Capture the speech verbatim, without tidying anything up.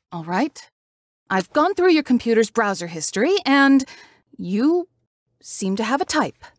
All right. I've gone through your computer's browser history, and you seem to have a type.